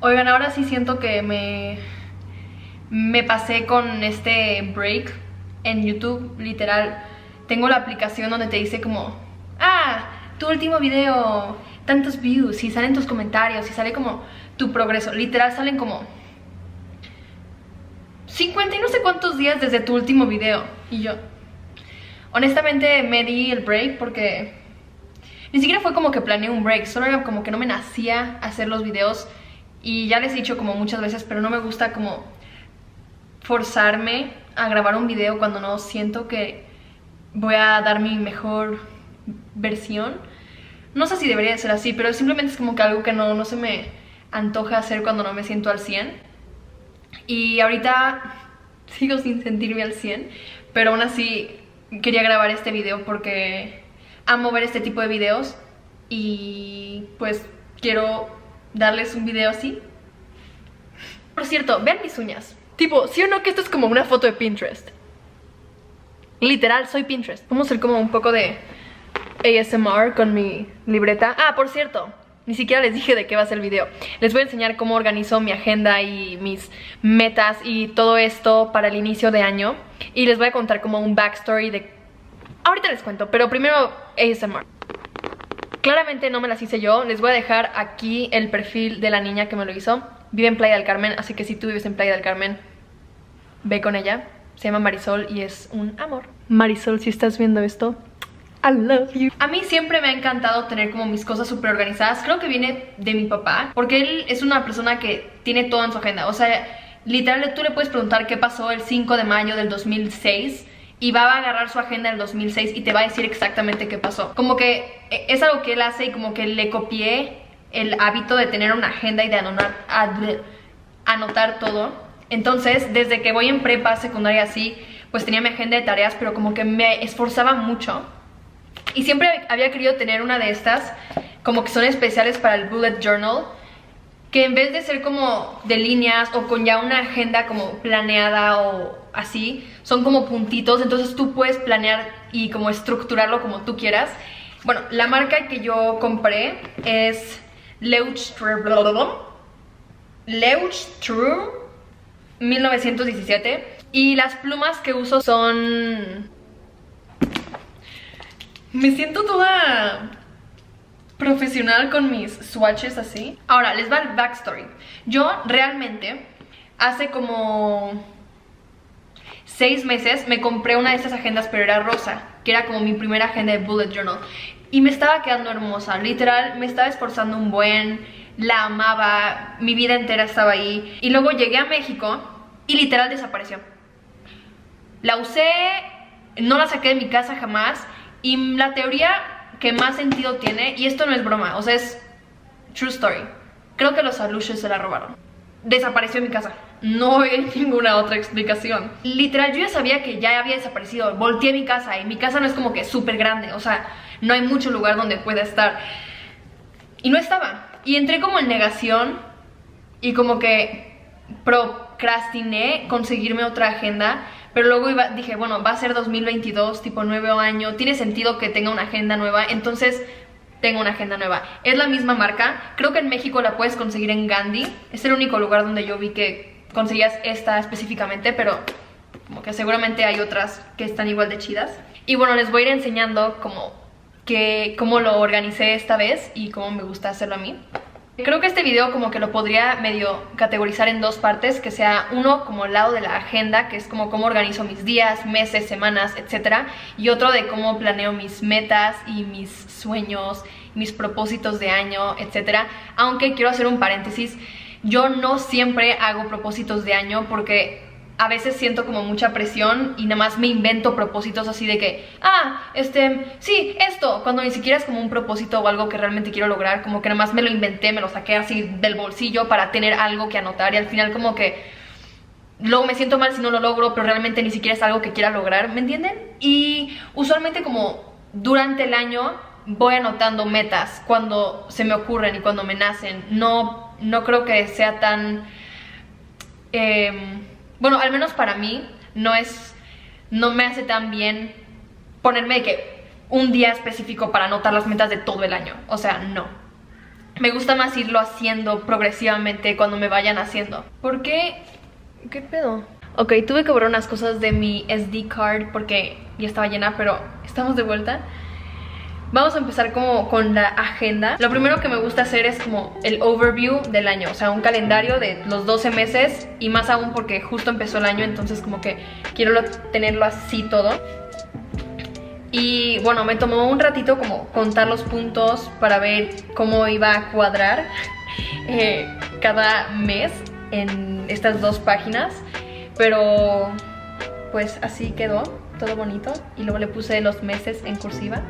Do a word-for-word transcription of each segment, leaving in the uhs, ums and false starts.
Oigan, ahora sí siento que me, me pasé con este break en YouTube, literal. Tengo la aplicación donde te dice como, ah, tu último video, tantos views, y salen tus comentarios, y sale como tu progreso. Literal salen como cincuenta y no sé cuántos días desde tu último video. Y yo, honestamente me di el break porque ni siquiera fue como que planeé un break, solo era como que no me nacía hacer los videos. Y ya les he dicho como muchas veces, pero no me gusta como forzarme a grabar un video cuando no siento que voy a dar mi mejor versión. No sé si debería de ser así, pero simplemente es como que algo que no, no se me antoja hacer cuando no me siento al cien. Y ahorita sigo sin sentirme al cien, pero aún así quería grabar este video porque amo ver este tipo de videos y pues quiero darles un video así. Por cierto, vean mis uñas. Tipo, ¿sí o no que esto es como una foto de Pinterest? Literal, soy Pinterest. Vamos a hacer como un poco de A S M R con mi libreta. Ah, por cierto, ni siquiera les dije de qué va a ser el video. Les voy a enseñar cómo organizo mi agenda y mis metas y todo esto para el inicio de año. Y les voy a contar como un backstory de... Ahorita les cuento, pero primero A S M R. Claramente no me las hice yo. Les voy a dejar aquí el perfil de la niña que me lo hizo. Vive en Playa del Carmen, así que si tú vives en Playa del Carmen, ve con ella. Se llama Marisol y es un amor. Marisol, si estás viendo esto, I love you. A mí siempre me ha encantado tener como mis cosas súper organizadas. Creo que viene de mi papá, porque él es una persona que tiene todo en su agenda. O sea, literal, tú le puedes preguntar qué pasó el cinco de mayo del dos mil seis y va a agarrar su agenda del dos mil seis y te va a decir exactamente qué pasó. Como que es algo que él hace y como que le copié el hábito de tener una agenda y de anotar, anotar todo. Entonces, desde que voy en prepa, secundaria así, pues tenía mi agenda de tareas, pero como que me esforzaba mucho. Y siempre había querido tener una de estas, como que son especiales para el bullet journal, que en vez de ser como de líneas o con ya una agenda como planeada o así, son como puntitos, entonces tú puedes planear y como estructurarlo como tú quieras. Bueno, la marca que yo compré es Leuchtturm Leuchtturm mil novecientos diecisiete y las plumas que uso son... Me siento toda profesional con mis swatches así. Ahora, les va el backstory. Yo realmente hace como seis meses me compré una de estas agendas, pero era rosa, que era como mi primera agenda de bullet journal. Y me estaba quedando hermosa, literal, me estaba esforzando un buen, la amaba, mi vida entera estaba ahí. Y luego llegué a México y literal desapareció. La usé, no la saqué de mi casa jamás. Y la teoría que más sentido tiene, y esto no es broma, o sea, es true story, creo que los aluches se la robaron. Desapareció en mi casa. No hay ninguna otra explicación. Literal, yo ya sabía que ya había desaparecido. Volteé mi casa y mi casa no es como que súper grande, o sea, no hay mucho lugar donde pueda estar. Y no estaba. Y entré como en negación y como que procrastiné conseguirme otra agenda. Pero luego iba, dije, bueno, va a ser dos mil veintidós, tipo nuevo año, tiene sentido que tenga una agenda nueva, entonces tengo una agenda nueva. Es la misma marca, creo que en México la puedes conseguir en Gandhi. Es el único lugar donde yo vi que conseguías esta específicamente, pero como que seguramente hay otras que están igual de chidas. Y bueno, les voy a ir enseñando como que, cómo lo organicé esta vez y cómo me gusta hacerlo a mí. Creo que este video como que lo podría medio categorizar en dos partes, que sea uno como el lado de la agenda, que es como cómo organizo mis días, meses, semanas, etcétera, y otro de cómo planeo mis metas y mis sueños, mis propósitos de año, etcétera. Aunque quiero hacer un paréntesis, yo no siempre hago propósitos de año porque a veces siento como mucha presión y nada más me invento propósitos así de que, ah, este, sí, esto, cuando ni siquiera es como un propósito o algo que realmente quiero lograr, como que nada más me lo inventé, me lo saqué así del bolsillo para tener algo que anotar y al final como que luego me siento mal si no lo logro, pero realmente ni siquiera es algo que quiera lograr, ¿me entienden? Y usualmente como durante el año voy anotando metas cuando se me ocurren y cuando me nacen. No, no creo que sea tan... Eh, bueno, al menos para mí no es, no me hace tan bien ponerme de que un día específico para anotar las metas de todo el año. O sea, no. me gusta más irlo haciendo progresivamente cuando me vayan haciendo. ¿Por qué? ¿Qué pedo? Ok, tuve que borrar unas cosas de mi S D card porque ya estaba llena, pero estamos de vuelta. Vamos a empezar como con la agenda. Lo primero que me gusta hacer es como el overview del año, o sea, un calendario de los doce meses, y más aún porque justo empezó el año, entonces como que quiero lo, tenerlo así todo. Y bueno, me tomó un ratito como contar los puntos para ver cómo iba a cuadrar eh, cada mes en estas dos páginas. Pero pues así quedó, todo bonito. Y luego le puse los meses en cursiva.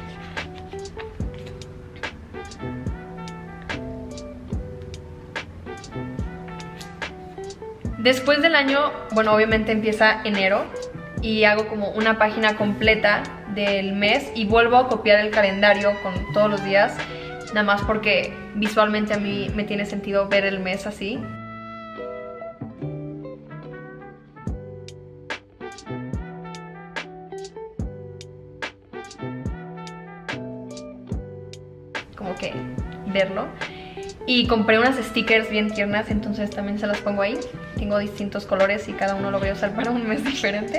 Después del año, bueno, obviamente empieza enero. Y hago como una página completa del mes. Y vuelvo a copiar el calendario con todos los días. Nada más porque visualmente a mí me tiene sentido ver el mes así. Como que verlo. Y compré unas stickers bien tiernas, entonces también se las pongo ahí. Tengo distintos colores y cada uno lo voy a usar para un mes diferente.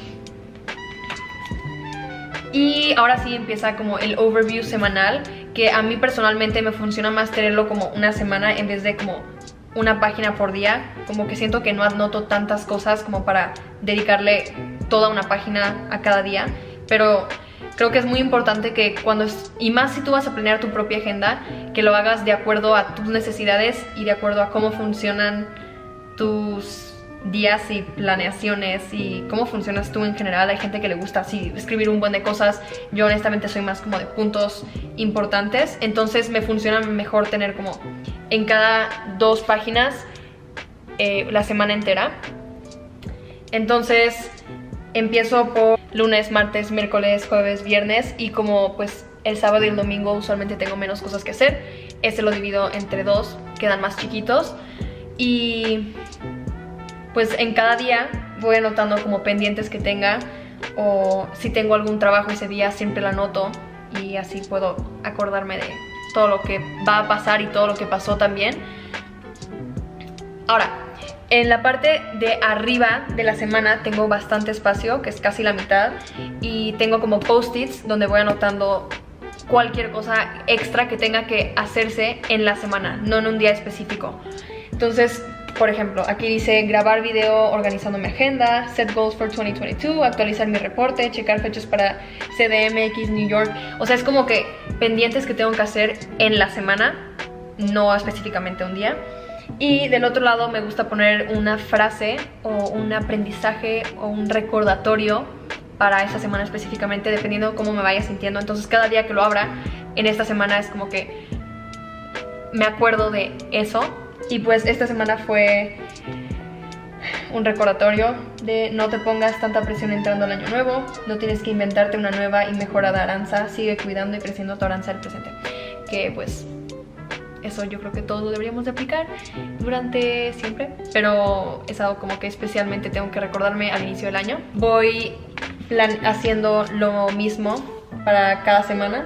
Y ahora sí empieza como el overview semanal, que a mí personalmente me funciona más tenerlo como una semana en vez de como una página por día. Como que siento que no anoto tantas cosas como para dedicarle toda una página a cada día. Pero creo que es muy importante que cuando, y más si tú vas a planear tu propia agenda, que lo hagas de acuerdo a tus necesidades y de acuerdo a cómo funcionan tus días y planeaciones y cómo funcionas tú en general. Hay gente que le gusta así escribir un buen de cosas. Yo honestamente soy más como de puntos importantes, entonces me funciona mejor tener como en cada dos páginas eh, la semana entera. Entonces empiezo por lunes, martes, miércoles, jueves, viernes, y como pues el sábado y el domingo usualmente tengo menos cosas que hacer, este lo divido entre dos, quedan más chiquitos. Y pues en cada día voy anotando como pendientes que tenga, o si tengo algún trabajo ese día siempre la anoto, y así puedo acordarme de todo lo que va a pasar y todo lo que pasó también. Ahora, en la parte de arriba de la semana tengo bastante espacio, que es casi la mitad, y tengo como post-its donde voy anotando cualquier cosa extra que tenga que hacerse en la semana, no en un día específico. Entonces, por ejemplo, aquí dice grabar video organizando mi agenda, set goals for twenty twenty-two, actualizar mi reporte, checar fechas para C D M X New York. O sea, es como que pendientes que tengo que hacer en la semana, no específicamente un día. Y del otro lado me gusta poner una frase o un aprendizaje o un recordatorio para esa semana específicamente, dependiendo de cómo me vaya sintiendo. Entonces cada día que lo abra en esta semana es como que me acuerdo de eso. Y pues esta semana fue un recordatorio de no te pongas tanta presión entrando al año nuevo, no tienes que inventarte una nueva y mejorada Aranza, sigue cuidando y creciendo tu Aranza del presente. Que pues eso yo creo que todos lo deberíamos de aplicar durante siempre, pero es algo como que especialmente tengo que recordarme al inicio del año. Voy plan haciendo lo mismo para cada semana,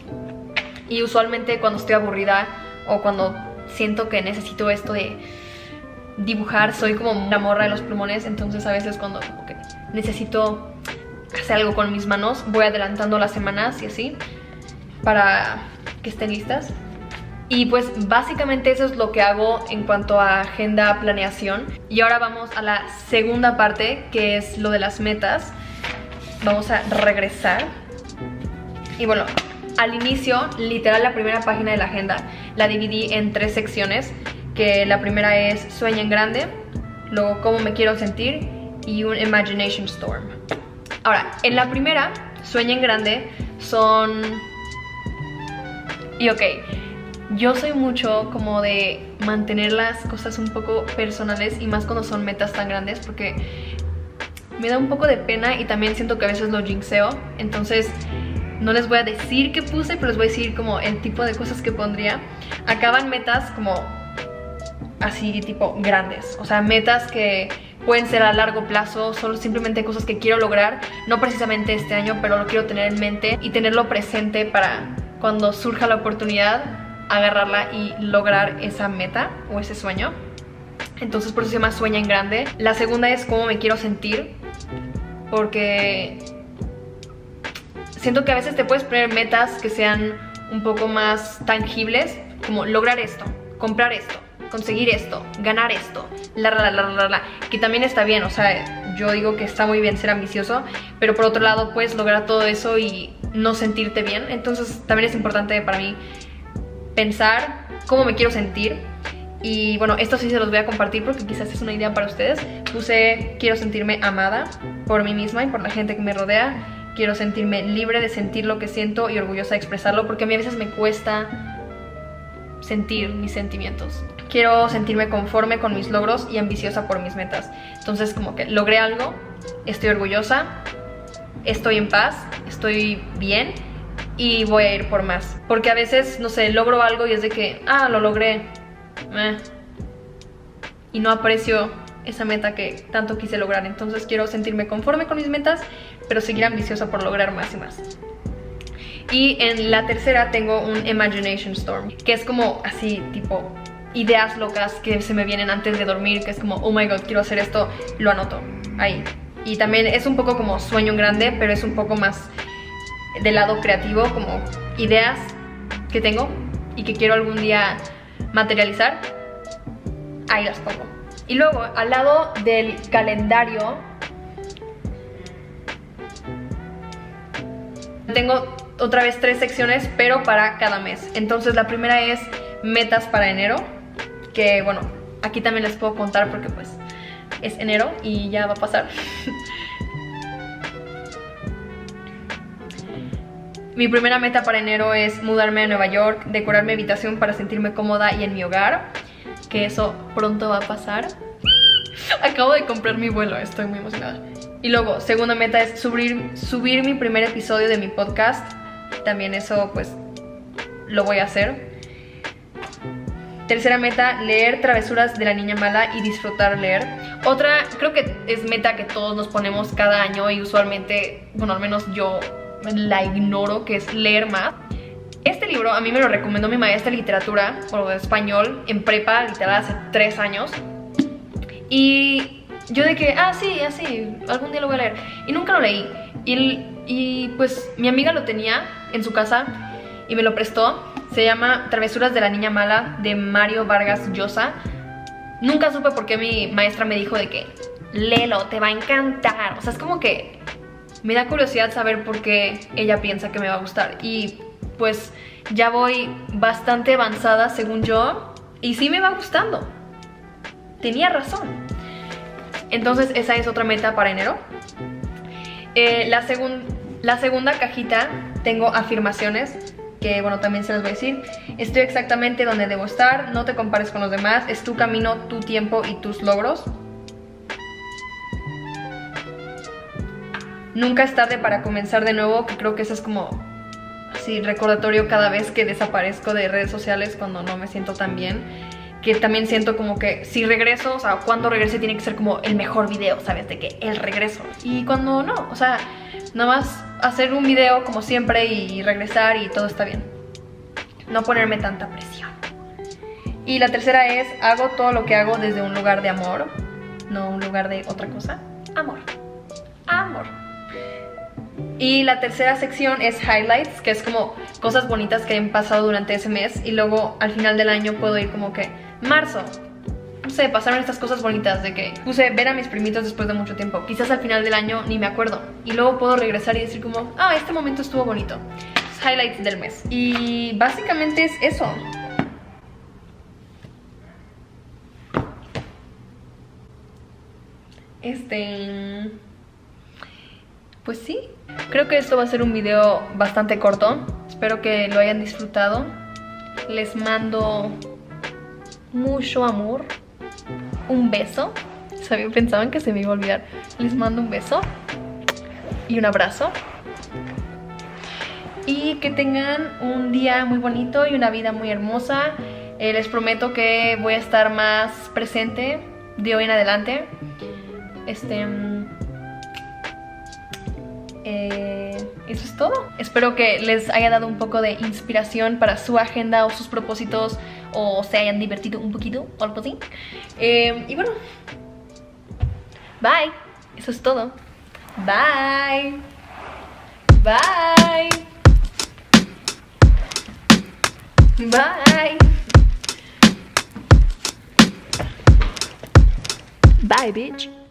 y usualmente cuando estoy aburrida o cuando siento que necesito esto de dibujar, soy como la morra de los plumones, entonces a veces cuando como que necesito hacer algo con mis manos voy adelantando las semanas y así para que estén listas. Y pues básicamente eso es lo que hago en cuanto a agenda, planeación. Y ahora vamos a la segunda parte, que es lo de las metas. Vamos a regresar. Y bueno, al inicio, literal la primera página de la agenda la dividí en tres secciones, que la primera es sueña en grande, luego cómo me quiero sentir y un imagination storm. Ahora, en la primera, sueña en grande, son... Y ok, yo soy mucho como de mantener las cosas un poco personales, y más cuando son metas tan grandes, porque me da un poco de pena y también siento que a veces lo jinxeo. Entonces no les voy a decir qué puse, pero les voy a decir como el tipo de cosas que pondría. Acaban metas como así tipo grandes, o sea, metas que pueden ser a largo plazo, solo simplemente cosas que quiero lograr, no precisamente este año, pero lo quiero tener en mente y tenerlo presente para cuando surja la oportunidad agarrarla y lograr esa meta o ese sueño. Entonces por eso se llama Sueña en Grande. La segunda es cómo me quiero sentir, porque siento que a veces te puedes poner metas que sean un poco más tangibles, como lograr esto, comprar esto, conseguir esto, ganar esto, la, la, la, la, la, que también está bien. O sea, yo digo que está muy bien ser ambicioso, pero por otro lado puedes lograr todo eso y no sentirte bien. Entonces también es importante para mí pensar cómo me quiero sentir. Y bueno, esto sí se los voy a compartir porque quizás es una idea para ustedes. Puse, quiero sentirme amada por mí misma y por la gente que me rodea. Quiero sentirme libre de sentir lo que siento y orgullosa de expresarlo, porque a mí a veces me cuesta sentir mis sentimientos. Quiero sentirme conforme con mis logros y ambiciosa por mis metas. Entonces como que logré algo, estoy orgullosa, estoy en paz, estoy bien y voy a ir por más. Porque a veces, no sé, logro algo y es de que, ah, lo logré, eh, y no aprecio esa meta que tanto quise lograr. Entonces quiero sentirme conforme con mis metas, pero seguir ambiciosa por lograr más y más. Y en la tercera tengo un Imagination Storm, que es como así, tipo ideas locas que se me vienen antes de dormir, que es como, oh my god, quiero hacer esto, lo anoto ahí. Y también es un poco como Sueño en Grande, pero es un poco más del lado creativo, como ideas que tengo y que quiero algún día materializar, ahí las pongo. Y luego al lado del calendario tengo otra vez tres secciones, pero para cada mes. Entonces la primera es metas para enero, que bueno, aquí también les puedo contar porque pues es enero y ya va a pasar. Mi primera meta para enero es mudarme a Nueva York, decorar mi habitación para sentirme cómoda y en mi hogar, que eso pronto va a pasar. Acabo de comprar mi vuelo, estoy muy emocionada. Y luego, segunda meta es subir, subir mi primer episodio de mi podcast. También eso pues lo voy a hacer. Tercera meta, leer Travesuras de la Niña Mala y disfrutar leer. Otra, creo que es meta que todos nos ponemos cada año y usualmente, bueno, al menos yo la ignoro, que es leer más. Este libro a mí me lo recomendó mi maestra de literatura, o de español, en prepa, literal hace tres años. Y yo de que, ah, sí, así, algún día lo voy a leer. Y nunca lo leí. Y, y pues mi amiga lo tenía en su casa y me lo prestó. Se llama Travesuras de la Niña Mala, de Mario Vargas Llosa. Nunca supe por qué mi maestra me dijo de que léelo, te va a encantar. O sea, es como que me da curiosidad saber por qué ella piensa que me va a gustar. Y pues ya voy bastante avanzada según yo, y sí me va gustando. Tenía razón. Entonces esa es otra meta para enero. eh, la, segun la segunda cajita tengo afirmaciones, que bueno, también se las voy a decir. Estoy exactamente donde debo estar, no te compares con los demás, es tu camino, tu tiempo y tus logros. Nunca es tarde para comenzar de nuevo, que creo que eso es como así recordatorio cada vez que desaparezco de redes sociales cuando no me siento tan bien. Que también siento como que si regreso, o sea, cuando regrese tiene que ser como el mejor video, ¿sabes? De que el regreso. Y cuando no, o sea, nada más hacer un video como siempre y regresar y todo está bien. No ponerme tanta presión. Y la tercera es, hago todo lo que hago desde un lugar de amor, no un lugar de otra cosa. Amor. Amor. Y la tercera sección es highlights, que es como cosas bonitas que hayan pasado durante ese mes. Y luego al final del año puedo ir como que marzo, no sé, pasaron estas cosas bonitas de que puse ver a mis primitos después de mucho tiempo. Quizás al final del año ni me acuerdo. Y luego puedo regresar y decir como, ah, este momento estuvo bonito. Es highlights del mes. Y básicamente es eso. Este... Pues sí, creo que esto va a ser un video bastante corto. Espero que lo hayan disfrutado. Les mando mucho amor. Un beso. ¿Sabían? Pensaban que se me iba a olvidar. Les mando un beso y un abrazo. Y que tengan un día muy bonito y una vida muy hermosa. eh, Les prometo que voy a estar más presente de hoy en adelante. Este... eh, eso es todo. Espero que les haya dado un poco de inspiración para su agenda o sus propósitos, o se hayan divertido un poquito o algo así. Eh, y bueno, bye. Eso es todo. Bye. Bye. Bye. Bye, bitch.